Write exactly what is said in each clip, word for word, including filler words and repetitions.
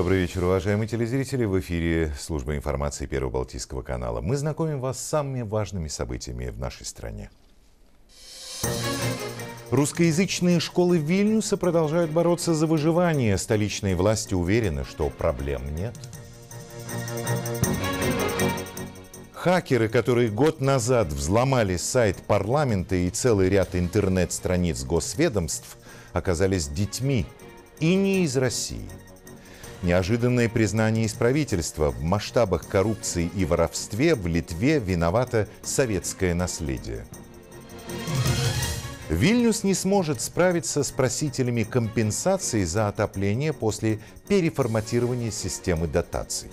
Добрый вечер, уважаемые телезрители. В эфире служба информации Первого Балтийского канала. Мы знакомим вас с самыми важными событиями в нашей стране. Русскоязычные школы Вильнюса продолжают бороться за выживание. Столичные власти уверены, что проблем нет. Хакеры, которые год назад взломали сайт парламента и целый ряд интернет-страниц госведомств, оказались детьми и не из России. Неожиданное признание из правительства: в масштабах коррупции и воровстве в Литве виновато советское наследие. Вильнюс не сможет справиться с просителями компенсации за отопление после переформатирования системы дотаций.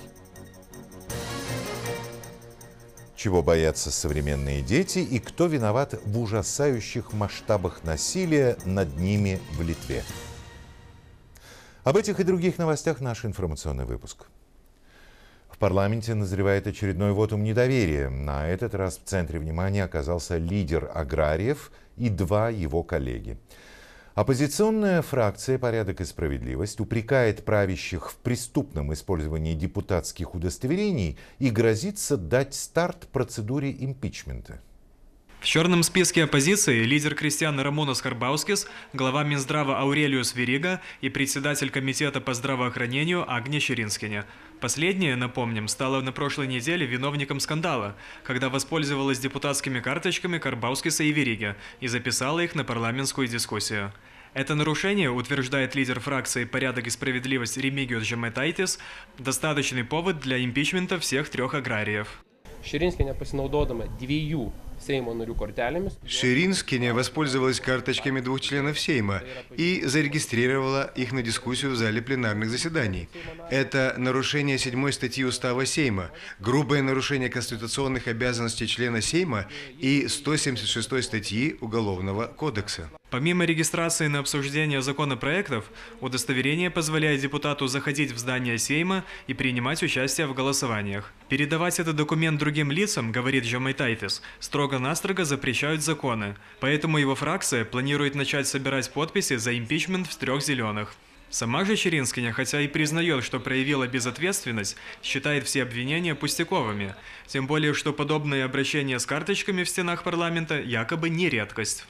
Чего боятся современные дети и кто виноват в ужасающих масштабах насилия над ними в Литве? Об этих и других новостях наш информационный выпуск. В парламенте назревает очередной вотум недоверия. На этот раз в центре внимания оказался лидер аграриев и два его коллеги. Оппозиционная фракция «Порядок и справедливость» упрекает правящих в преступном использовании депутатских удостоверений и грозится дать старт процедуре импичмента. В черном списке оппозиции лидер крестьян Рамонас Карбаускис, глава Минздрава Аурелиус Верига и председатель комитета по здравоохранению Агния Ширинскине. Последняя, напомним, стала на прошлой неделе виновником скандала, когда воспользовалась депутатскими карточками Карбаускиса и Вериги и записала их на парламентскую дискуссию. Это нарушение, утверждает лидер фракции «Порядок и справедливость» Ремигиос Žemaitaitis, достаточный повод для импичмента всех трех аграриев. Ширинскине pasinaudodama dviejų Сеймо narių kortelėmis. Ширинскине воспользовалась карточками двух членов Сейма и зарегистрировала их на дискуссию в зале пленарных заседаний. Это нарушение седьмой статьи Устава Сейма, грубое нарушение конституционных обязанностей члена Сейма и сто семьдесят шестой статьи Уголовного кодекса. Помимо регистрации на обсуждение законопроектов, удостоверение позволяет депутату заходить в здание Сейма и принимать участие в голосованиях. Передавать этот документ другим лицам, говорит Žemaitaitis, строго-настрого запрещают законы, поэтому его фракция планирует начать собирать подписи за импичмент в трех зеленых. Сама же Ширинскиня, хотя и признает, что проявила безответственность, считает все обвинения пустяковыми, тем более, что подобные обращения с карточками в стенах парламента якобы не редкость.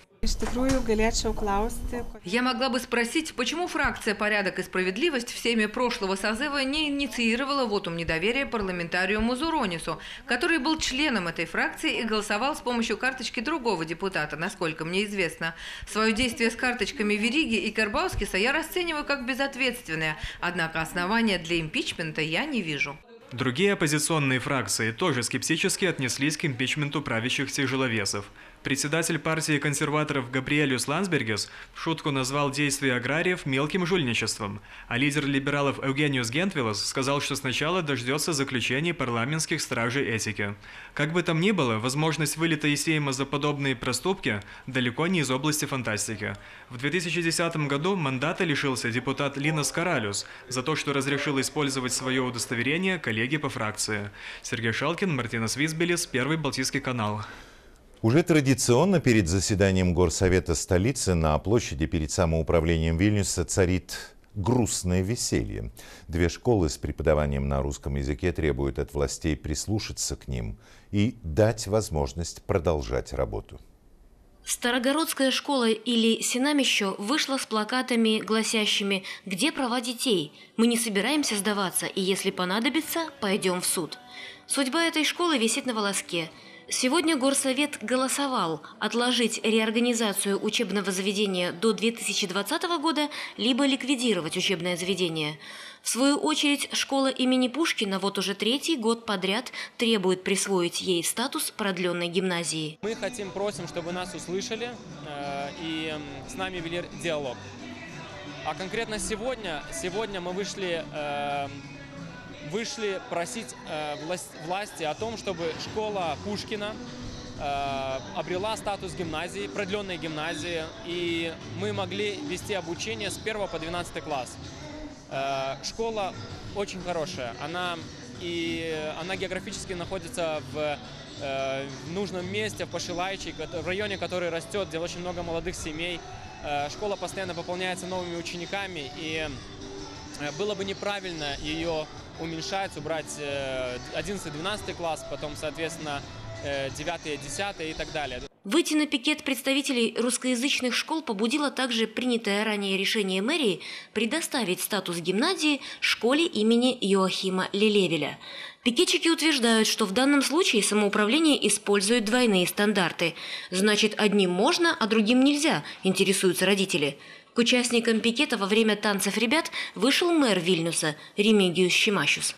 Я могла бы спросить, почему фракция «Порядок и справедливость» в Сейме прошлого созыва не инициировала вотум недоверия парламентарию Мазуронису, который был членом этой фракции и голосовал с помощью карточки другого депутата, насколько мне известно. Свое действие с карточками Вериги и Карбаускиса я расцениваю как безответственное, однако основания для импичмента я не вижу. Другие оппозиционные фракции тоже скептически отнеслись к импичменту правящих тяжеловесов. Председатель партии консерваторов Габриэлиус Лансбергис в шутку назвал действия аграриев мелким жульничеством, а лидер либералов Евгениус Гентвилас сказал, что сначала дождется заключений парламентских стражей этики. Как бы там ни было, возможность вылета из Сейма за подобные проступки далеко не из области фантастики. В две тысячи десятом году мандата лишился депутат Линас Каралиус за то, что разрешил использовать свое удостоверение коллеги по фракции. Сергей Шалкин, Мартинас Визбелис, Первый Балтийский канал. Уже традиционно перед заседанием Горсовета столицы на площади перед самоуправлением Вильнюса царит грустное веселье. Две школы с преподаванием на русском языке требуют от властей прислушаться к ним и дать возможность продолжать работу. Старогородская школа или Синамищо вышла с плакатами, гласящими «Где права детей? Мы не собираемся сдаваться, и если понадобится, пойдем в суд». Судьба этой школы висит на волоске. Сегодня Горсовет голосовал отложить реорганизацию учебного заведения до две тысячи двадцатого года, либо ликвидировать учебное заведение. В свою очередь, школа имени Пушкина вот уже третий год подряд требует присвоить ей статус продленной гимназии. Мы хотим, просим, чтобы нас услышали э, и с нами вели диалог. А конкретно сегодня, сегодня мы вышли... Э, Вышли просить э, власть, власти о том, чтобы школа Пушкина э, обрела статус гимназии, продленной гимназии, и мы могли вести обучение с первого по двенадцатый класс. Э, школа очень хорошая, она, и, она географически находится в, э, в нужном месте, в Пашилайчи, в районе, который растет, где очень много молодых семей. Э, школа постоянно пополняется новыми учениками, и было бы неправильно ее уменьшать, убрать одиннадцатый-двенадцатый класс, потом, соответственно, девятый, десятый и так далее. Выйти на пикет представителей русскоязычных школ побудило также принятое ранее решение мэрии предоставить статус гимназии школе имени Йоахима Лелевеля. Пикетчики утверждают, что в данном случае самоуправление использует двойные стандарты. Значит, одним можно, а другим нельзя, интересуются родители. К участникам пикета во время танцев ребят вышел мэр Вильнюса Ремигиус Шимашус.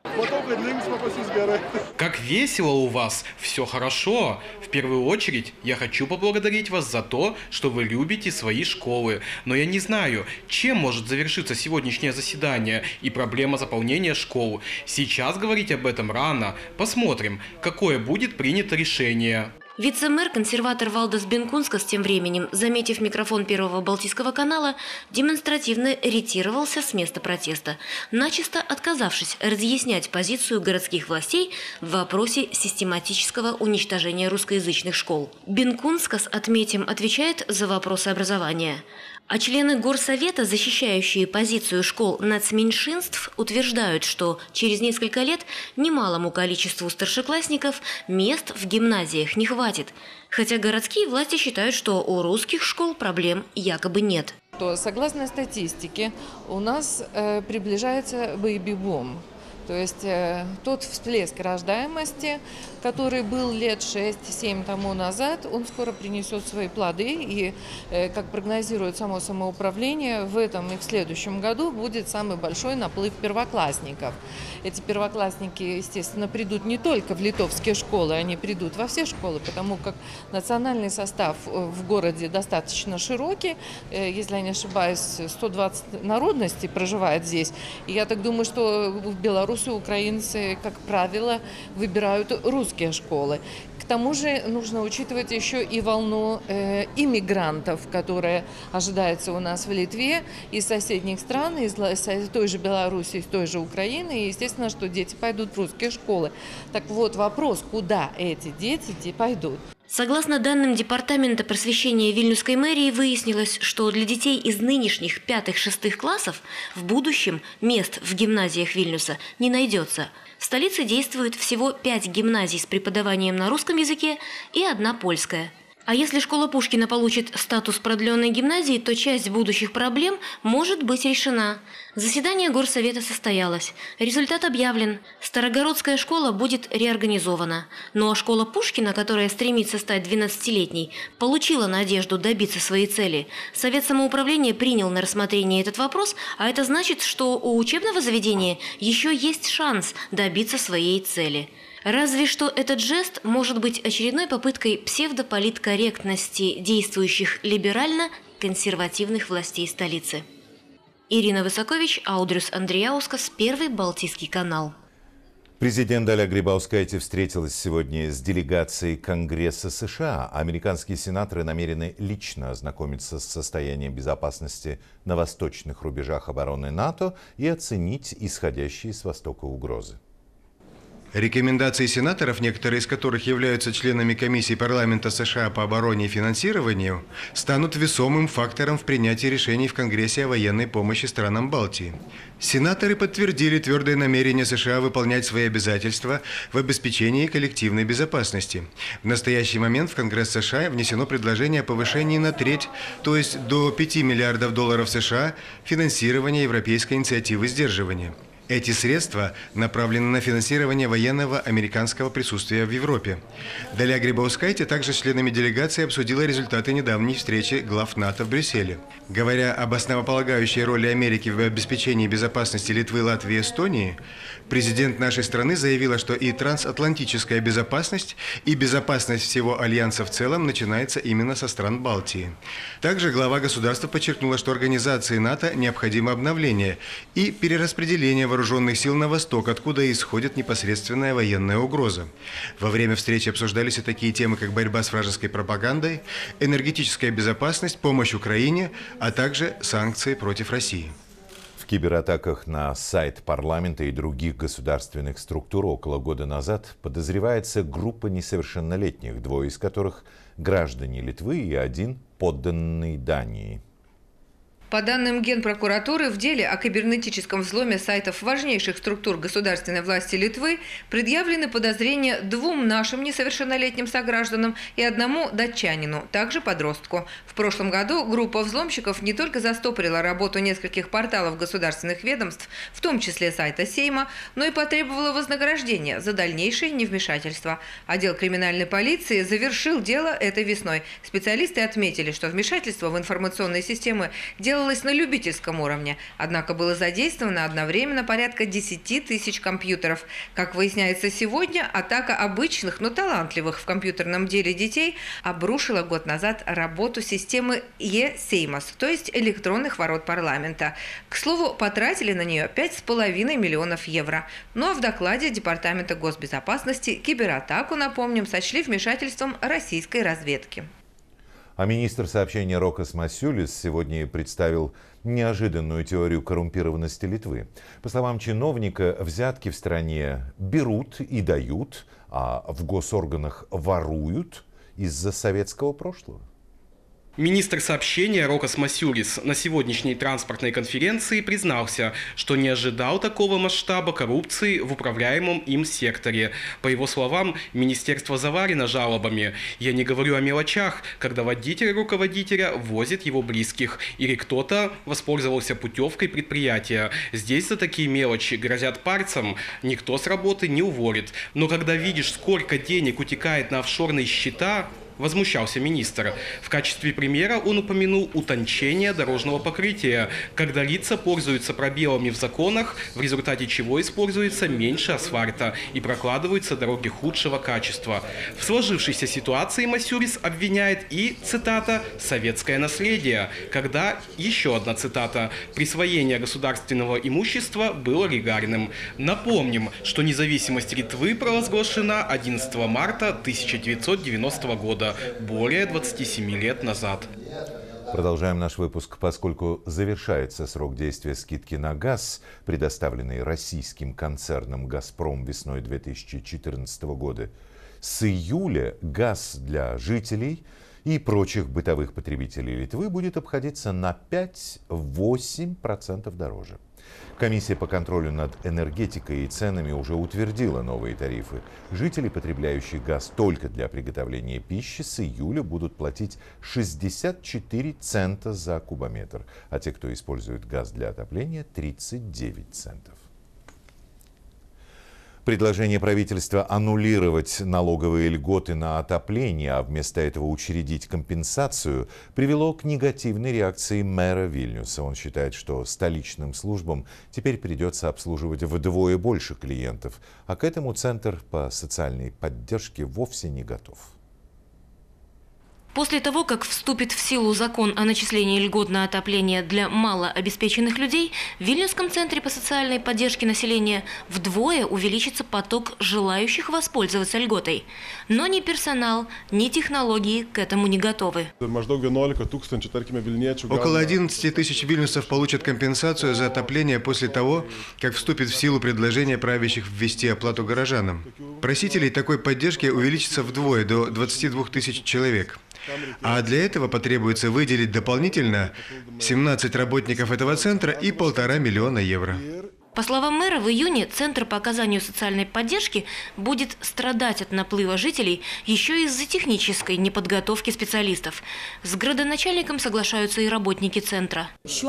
Как весело у вас, все хорошо. В первую очередь я хочу поблагодарить вас за то, что вы любите свои школы. Но я не знаю, чем может завершиться сегодняшнее заседание и проблема заполнения школ. Сейчас говорить об этом рано. Посмотрим, какое будет принято решение. Вице-мэр, консерватор Валдас Бенкунскас тем временем, заметив микрофон Первого Балтийского канала, демонстративно ретировался с места протеста, начисто отказавшись разъяснять позицию городских властей в вопросе систематического уничтожения русскоязычных школ. Бенкунскас, отметим, отвечает за вопросы образования. А члены горсовета, защищающие позицию школ нацменьшинств, утверждают, что через несколько лет немалому количеству старшеклассников мест в гимназиях не хватит. Хотя городские власти считают, что у русских школ проблем якобы нет. Согласно статистике, у нас э, приближается бэйби-бум. То есть э, тот всплеск рождаемости, который был лет шесть-семь тому назад, он скоро принесет свои плоды. И, э, как прогнозирует само самоуправление, в этом и в следующем году будет самый большой наплыв первоклассников. Эти первоклассники, естественно, придут не только в литовские школы, они придут во все школы, потому как национальный состав в городе достаточно широкий. Э, если я не ошибаюсь, сто двадцать народностей проживает здесь. И я так думаю, что в Беларуси украинцы, как правило, выбирают русские школы. К тому же нужно учитывать еще и волну э, иммигрантов, которая ожидается у нас в Литве, из соседних стран, из той же Беларуси, из той же Украины. И естественно, что дети пойдут в русские школы. Так вот, вопрос, куда эти дети пойдут? Согласно данным Департамента просвещения Вильнюсской мэрии, выяснилось, что для детей из нынешних пятых-шестых классов в будущем мест в гимназиях Вильнюса не найдется. В столице действует всего пять гимназий с преподаванием на русском языке и одна польская. А если школа Пушкина получит статус продленной гимназии, то часть будущих проблем может быть решена. Заседание горсовета состоялось. Результат объявлен. Старогородская школа будет реорганизована. Ну а школа Пушкина, которая стремится стать двенадцатилетней, получила надежду добиться своей цели. Совет самоуправления принял на рассмотрение этот вопрос, а это значит, что у учебного заведения еще есть шанс добиться своей цели. Разве что этот жест может быть очередной попыткой псевдополиткорректности действующих либерально-консервативных властей столицы. Ирина Высокович, Аудрюс Андреяускас, Первый Балтийский канал. Президент Даля Грибаускайте встретилась сегодня с делегацией Конгресса США. Американские сенаторы намерены лично ознакомиться с состоянием безопасности на восточных рубежах обороны НАТО и оценить исходящие с востока угрозы. Рекомендации сенаторов, некоторые из которых являются членами комиссии парламента США по обороне и финансированию, станут весомым фактором в принятии решений в Конгрессе о военной помощи странам Балтии. Сенаторы подтвердили твердое намерение США выполнять свои обязательства в обеспечении коллективной безопасности. В настоящий момент в Конгресс США внесено предложение о повышении на треть, то есть до пяти миллиардов долларов США, финансирования Европейской инициативы сдерживания. Эти средства направлены на финансирование военного американского присутствия в Европе. Даля Грибаускайте также с членами делегации обсудила результаты недавней встречи глав НАТО в Брюсселе. Говоря об основополагающей роли Америки в обеспечении безопасности Литвы, Латвии и Эстонии, президент нашей страны заявила, что и трансатлантическая безопасность, и безопасность всего Альянса в целом начинается именно со стран Балтии. Также глава государства подчеркнула, что организации НАТО необходимо обновление и перераспределение вооруженных сил на восток, откуда исходит непосредственная военная угроза. Во время встречи обсуждались и такие темы, как борьба с вражеской пропагандой, энергетическая безопасность, помощь Украине, а также санкции против России. В кибератаках на сайт парламента и других государственных структур около года назад подозревается группа несовершеннолетних, двое из которых граждане Литвы и один подданный Дании. По данным Генпрокуратуры, в деле о кибернетическом взломе сайтов важнейших структур государственной власти Литвы предъявлены подозрения двум нашим несовершеннолетним согражданам и одному датчанину, также подростку. В прошлом году группа взломщиков не только застопорила работу нескольких порталов государственных ведомств, в том числе сайта Сейма, но и потребовала вознаграждения за дальнейшее невмешательство. Отдел криминальной полиции завершил дело этой весной. Специалисты отметили, что вмешательство в информационные системы делалось на любительском уровне, однако было задействовано одновременно порядка десяти тысяч компьютеров. Как выясняется сегодня, атака обычных, но талантливых в компьютерном деле детей обрушила год назад работу системы Е-Сеймас, то есть электронных ворот парламента. К слову, потратили на нее пять с половиной миллионов евро. Ну а в докладе Департамента госбезопасности кибератаку, напомним, сочли вмешательством российской разведки. А министр сообщения Рокас Масюлис сегодня представил неожиданную теорию коррумпированности Литвы. По словам чиновника, взятки в стране берут и дают, а в госорганах воруют из-за советского прошлого. Министр сообщения Рокас Масюлис на сегодняшней транспортной конференции признался, что не ожидал такого масштаба коррупции в управляемом им секторе. По его словам, министерство заварено жалобами. Я не говорю о мелочах, когда водитель руководителя возит его близких, или кто-то воспользовался путевкой предприятия. Здесь за такие мелочи грозят пальцем, никто с работы не уволит. Но когда видишь, сколько денег утекает на офшорные счета, возмущался министр. В качестве примера он упомянул утончение дорожного покрытия, когда лица пользуются пробелами в законах, в результате чего используется меньше асфальта и прокладываются дороги худшего качества. В сложившейся ситуации Масюлис обвиняет и, цитата, «советское наследие», когда, еще одна цитата, «присвоение государственного имущества было легальным». Напомним, что независимость Литвы провозглашена одиннадцатого марта тысяча девятьсот девяностого года. Более двадцати семи лет назад. Продолжаем наш выпуск, поскольку завершается срок действия скидки на газ, предоставленный российским концерном «Газпром» весной две тысячи четырнадцатого года. С июля газ для жителей и прочих бытовых потребителей Литвы будет обходиться на пять-восемь процентов дороже. Комиссия по контролю над энергетикой и ценами уже утвердила новые тарифы. Жители, потребляющие газ только для приготовления пищи, с июля будут платить шестьдесят четыре цента за кубометр, а те, кто использует газ для отопления, тридцать девять центов. Предложение правительства аннулировать налоговые льготы на отопление, а вместо этого учредить компенсацию, привело к негативной реакции мэра Вильнюса. Он считает, что столичным службам теперь придется обслуживать вдвое больше клиентов, а к этому Центр по социальной поддержке вовсе не готов. После того, как вступит в силу закон о начислении льгот на отопление для малообеспеченных людей, в Вильнюсском центре по социальной поддержке населения вдвое увеличится поток желающих воспользоваться льготой. Но ни персонал, ни технологии к этому не готовы. Около одиннадцати тысяч вильнюсов получат компенсацию за отопление после того, как вступит в силу предложение правящих ввести оплату горожанам. Просителей такой поддержки увеличится вдвое, до двадцати двух тысяч человек. А для этого потребуется выделить дополнительно семнадцать работников этого центра и полтора миллиона евро. По словам мэра, в июне Центр по оказанию социальной поддержки будет страдать от наплыва жителей еще из-за технической неподготовки специалистов. С градоначальником соглашаются и работники Центра.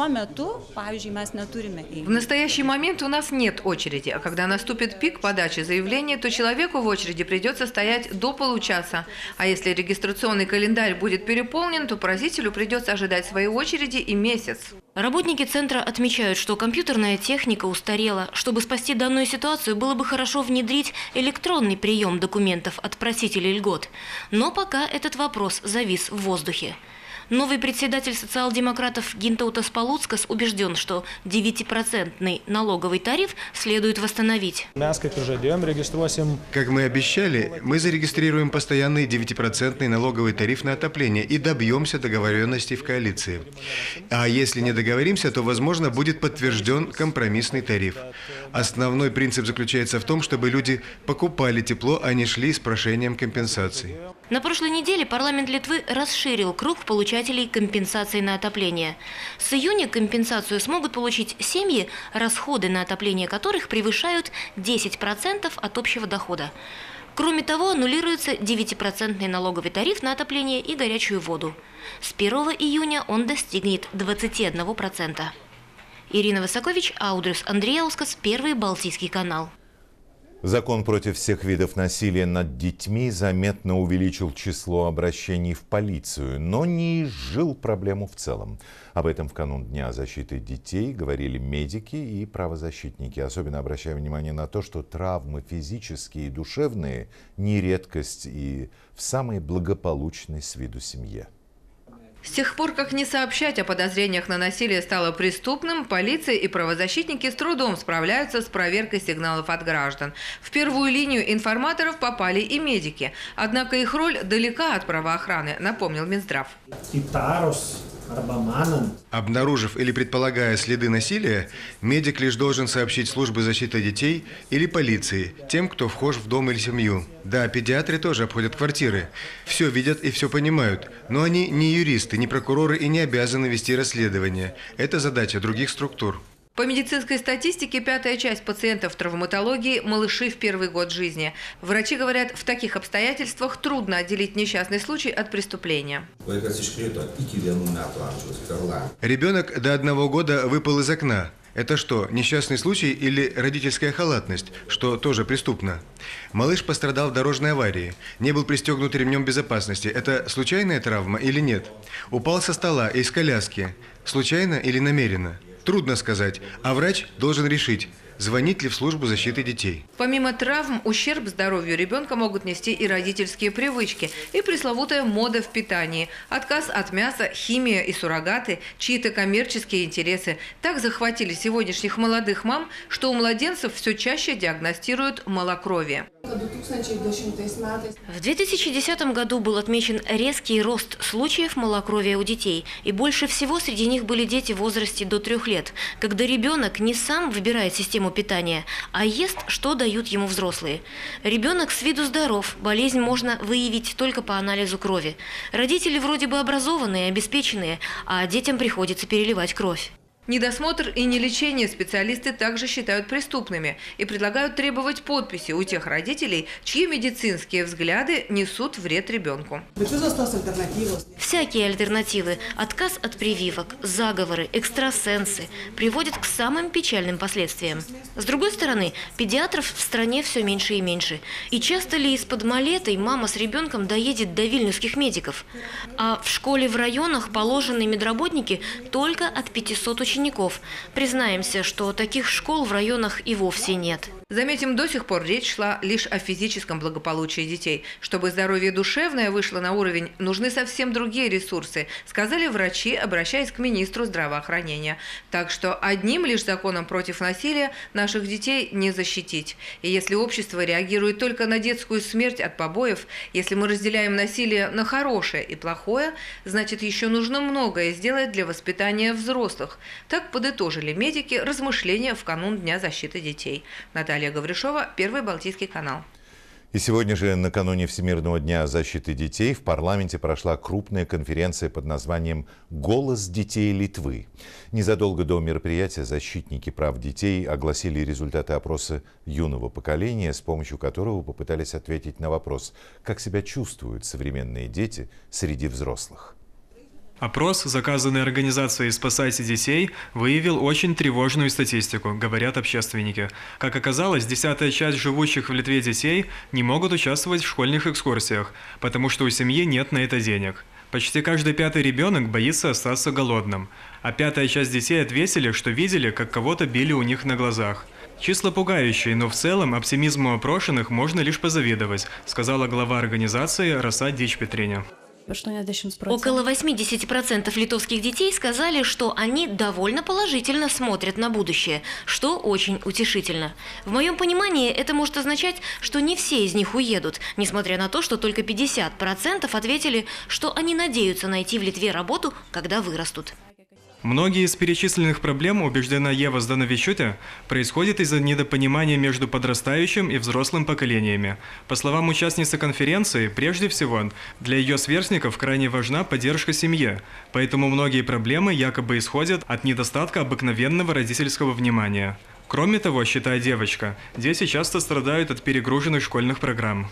В настоящий момент у нас нет очереди, а когда наступит пик подачи заявления, то человеку в очереди придется стоять до получаса. А если регистрационный календарь будет переполнен, то просителю придется ожидать своей очереди и месяц. Работники Центра отмечают, что компьютерная техника устарела. Чтобы спасти данную ситуацию, было бы хорошо внедрить электронный прием документов от просителей льгот. Но пока этот вопрос завис в воздухе. Новый председатель социал-демократов Гинтаутас Палуцкас убежден, что девятипроцентный налоговый тариф следует восстановить. Как мы обещали, мы зарегистрируем постоянный девятипроцентный налоговый тариф на отопление и добьемся договоренности в коалиции. А если не договоримся, то, возможно, будет подтвержден компромиссный тариф. Основной принцип заключается в том, чтобы люди покупали тепло, а не шли с прошением компенсации. На прошлой неделе парламент Литвы расширил круг получателей компенсации на отопление. С июня компенсацию смогут получить семьи, расходы на отопление которых превышают десять процентов от общего дохода. Кроме того, аннулируется девятипроцентный налоговый тариф на отопление и горячую воду. С первого июня он достигнет двадцати одного процента. Ирина Высокович, Аудриус Андреяускас, Первый Балтийский канал. Закон против всех видов насилия над детьми заметно увеличил число обращений в полицию, но не изжил проблему в целом. Об этом в канун Дня защиты детей говорили медики и правозащитники, особенно обращая внимание на то, что травмы физические и душевные не редкость и в самой благополучной с виду семье. С тех пор, как не сообщать о подозрениях на насилие стало преступным, полиция и правозащитники с трудом справляются с проверкой сигналов от граждан. В первую линию информаторов попали и медики. Однако их роль далека от правоохраны, напомнил Минздрав. Обнаружив или предполагая следы насилия, медик лишь должен сообщить службе защиты детей или полиции, тем, кто вхож в дом или семью. Да, педиатры тоже обходят квартиры. Все видят и все понимают, но они не юристы, не прокуроры и не обязаны вести расследование. Это задача других структур. По медицинской статистике, пятая часть пациентов травматологии – малыши в первый год жизни. Врачи говорят, в таких обстоятельствах трудно отделить несчастный случай от преступления. Ребенок до одного года выпал из окна. Это что, несчастный случай или родительская халатность, что тоже преступно? Малыш пострадал в дорожной аварии, не был пристегнут ремнем безопасности. Это случайная травма или нет? Упал со стола из коляски. Случайно или намеренно? Трудно сказать, а врач должен решить, звонить ли в службу защиты детей. Помимо травм, ущерб здоровью ребенка могут нести и родительские привычки, и пресловутая мода в питании, отказ от мяса, химия и суррогаты, чьи-то коммерческие интересы. Так захватили сегодняшних молодых мам, что у младенцев все чаще диагностируют малокровие. В две тысячи десятом году был отмечен резкий рост случаев малокровия у детей. И больше всего среди них были дети в возрасте до трех лет, когда ребенок не сам выбирает систему питания, а ест, что дают ему взрослые. Ребенок с виду здоров, болезнь можно выявить только по анализу крови. Родители вроде бы образованные, обеспеченные, а детям приходится переливать кровь. Недосмотр и нелечение специалисты также считают преступными и предлагают требовать подписи у тех родителей, чьи медицинские взгляды несут вред ребенку. Всякие альтернативы, отказ от прививок, заговоры, экстрасенсы приводят к самым печальным последствиям. С другой стороны, педиатров в стране все меньше и меньше. И часто ли из-под Малеты мама с ребенком доедет до вильнюсских медиков? А в школе в районах положенные медработники только от пятисот учеников. Учеников. Признаемся, что таких школ в районах и вовсе нет. Заметим, до сих пор речь шла лишь о физическом благополучии детей. Чтобы здоровье душевное вышло на уровень, нужны совсем другие ресурсы, сказали врачи, обращаясь к министру здравоохранения. Так что одним лишь законом против насилия наших детей не защитить. И если общество реагирует только на детскую смерть от побоев, если мы разделяем насилие на хорошее и плохое, значит, еще нужно многое сделать для воспитания взрослых. Так подытожили медики размышления в канун Дня защиты детей. Наталья Гавришова, Первый Балтийский канал. И сегодня же, накануне Всемирного дня защиты детей, в парламенте прошла крупная конференция под названием «Голос детей Литвы». Незадолго до мероприятия защитники прав детей огласили результаты опроса юного поколения, с помощью которого попытались ответить на вопрос, как себя чувствуют современные дети среди взрослых. Опрос, заказанный организацией «Спасайте детей», выявил очень тревожную статистику, говорят общественники. Как оказалось, десятая часть живущих в Литве детей не могут участвовать в школьных экскурсиях, потому что у семьи нет на это денег. Почти каждый пятый ребенок боится остаться голодным, а пятая часть детей ответили, что видели, как кого-то били у них на глазах. Числа пугающие, но в целом оптимизму опрошенных можно лишь позавидовать, сказала глава организации Раса Дичпетриня. Около восьмидесяти процентов литовских детей сказали, что они довольно положительно смотрят на будущее, что очень утешительно. В моем понимании это может означать, что не все из них уедут, несмотря на то, что только пятьдесят процентов ответили, что они надеются найти в Литве работу, когда вырастут. Многие из перечисленных проблем, убеждена Ева Здановичуте, происходят из-за недопонимания между подрастающим и взрослым поколениями. По словам участницы конференции, прежде всего, для ее сверстников крайне важна поддержка семьи, поэтому многие проблемы якобы исходят от недостатка обыкновенного родительского внимания. Кроме того, считает девочка, дети часто страдают от перегруженных школьных программ.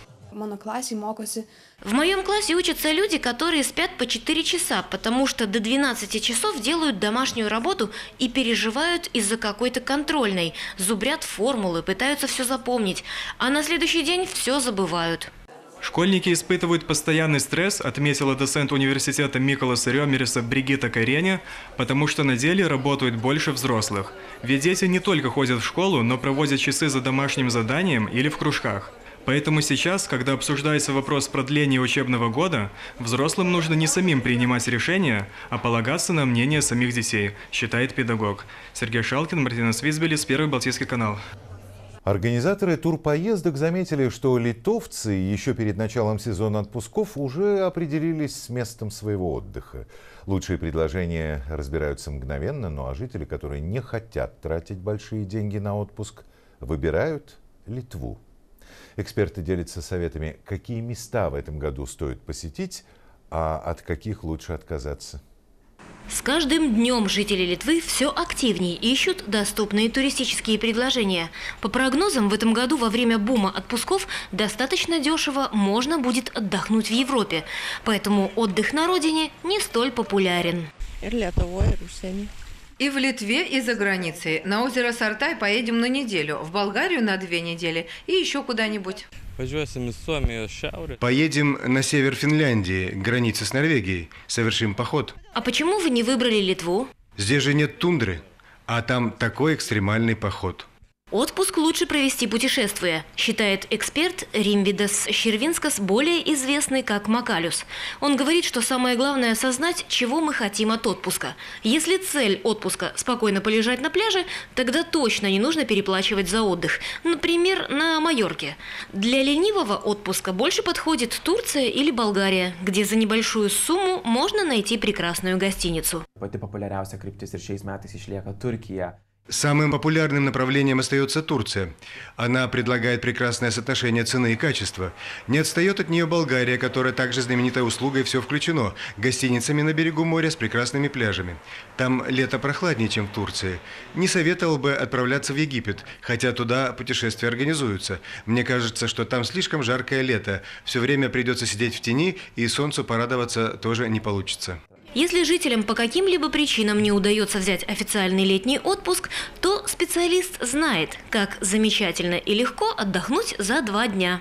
В моем классе учатся люди, которые спят по четыре часа, потому что до двенадцати часов делают домашнюю работу и переживают из-за какой-то контрольной, зубрят формулы, пытаются все запомнить, а на следующий день все забывают. Школьники испытывают постоянный стресс, отметила доцент университета Миколаса Рёмереса Бригитта Кареня, потому что на деле работают больше взрослых. Ведь дети не только ходят в школу, но проводят часы за домашним заданием или в кружках. Поэтому сейчас, когда обсуждается вопрос продления учебного года, взрослым нужно не самим принимать решения, а полагаться на мнение самих детей, считает педагог. Сергей Шалкин, Мартина Свизбелис, Первый Балтийский канал. Организаторы турпоездок заметили, что литовцы еще перед началом сезона отпусков уже определились с местом своего отдыха. Лучшие предложения разбираются мгновенно, ну а жители, которые не хотят тратить большие деньги на отпуск, выбирают Литву. Эксперты делятся советами, какие места в этом году стоит посетить, а от каких лучше отказаться. С каждым днем жители Литвы все активнее ищут доступные туристические предложения. По прогнозам, в этом году во время бума отпусков достаточно дешево можно будет отдохнуть в Европе. Поэтому отдых на родине не столь популярен. И в Литве, и за границей. На озеро Сартай поедем на неделю, в Болгарию на две недели и еще куда-нибудь. Поедем на север Финляндии, к границе с Норвегией. Совершим поход. А почему вы не выбрали Литву? Здесь же нет тундры, а там такой экстремальный поход. Отпуск лучше провести путешествуя, считает эксперт Римвидас Щервинскас, более известный как Макалюс. Он говорит, что самое главное осознать, чего мы хотим от отпуска. Если цель отпуска – спокойно полежать на пляже, тогда точно не нужно переплачивать за отдых. Например, на Майорке. Для ленивого отпуска больше подходит Турция или Болгария, где за небольшую сумму можно найти прекрасную гостиницу. Самым популярным направлением остается Турция. Она предлагает прекрасное соотношение цены и качества. Не отстает от нее Болгария, которая также знаменита услугой «Все включено», гостиницами на берегу моря с прекрасными пляжами. Там лето прохладнее, чем в Турции. Не советовал бы отправляться в Египет, хотя туда путешествия организуются. Мне кажется, что там слишком жаркое лето. Все время придется сидеть в тени, и солнцу порадоваться тоже не получится. Если жителям по каким-либо причинам не удается взять официальный летний отпуск, то специалист знает, как замечательно и легко отдохнуть за два дня.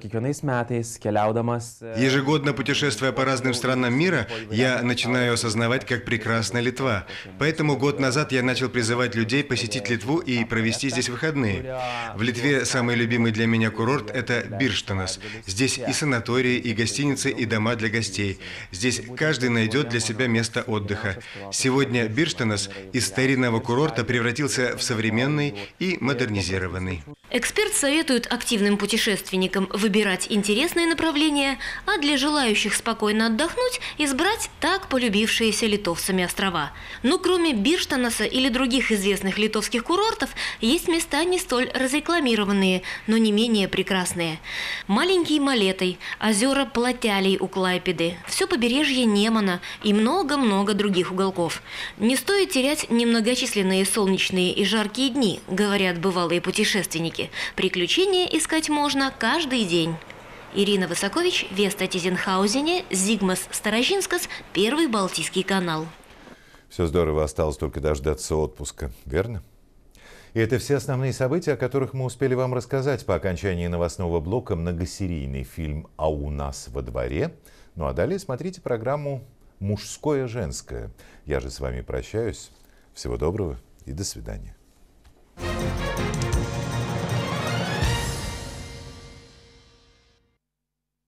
Ежегодно путешествуя по разным странам мира, я начинаю осознавать, как прекрасна Литва. Поэтому год назад я начал призывать людей посетить Литву и провести здесь выходные. В Литве самый любимый для меня курорт – это Бирштанас. Здесь и санатории, и гостиницы, и дома для гостей. Здесь каждый найдет для себя место отдыха. Сегодня Бирштанас из старинного курорта превратился в современный и модернизированный. Эксперт советует активным путешественникам выбирать интересные направления, а для желающих спокойно отдохнуть избрать так полюбившиеся литовцами острова. Но кроме Бирштанаса или других известных литовских курортов, есть места не столь разрекламированные, но не менее прекрасные. Маленький Малетай, озера Платялей у Клайпеды, все побережье Немана и много-много других уголков. Не стоит терять немногочисленные солнечные и жаркие дни, говорят бывалые путешественники. Приключения искать можно каждый день. Ирина Высокович, Веста Тизенхаузене, Зигмас Старожинскас, Первый Балтийский канал. Все здорово, осталось только дождаться отпуска, верно? И это все основные события, о которых мы успели вам рассказать по окончании новостного блока «Многосерийный фильм «А у нас во дворе». Ну а далее смотрите программу «Мужское-женское». Я же с вами прощаюсь. Всего доброго и до свидания.